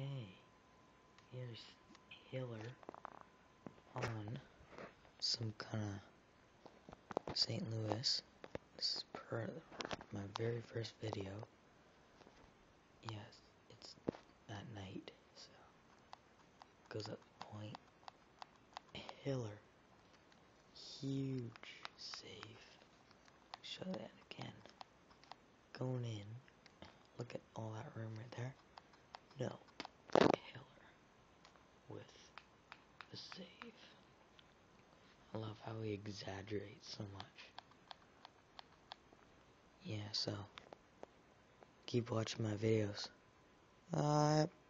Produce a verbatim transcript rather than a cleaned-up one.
Okay, here's Hiller on some kind of Saint Louis. This is per my very first video. Yes, it's at night, so goes up point. Hiller, huge save. Show that again. Going in. Look at all that room right there. No, Hiller with the save. I love how he exaggerates so much. Yeah, so keep watching my videos. Bye.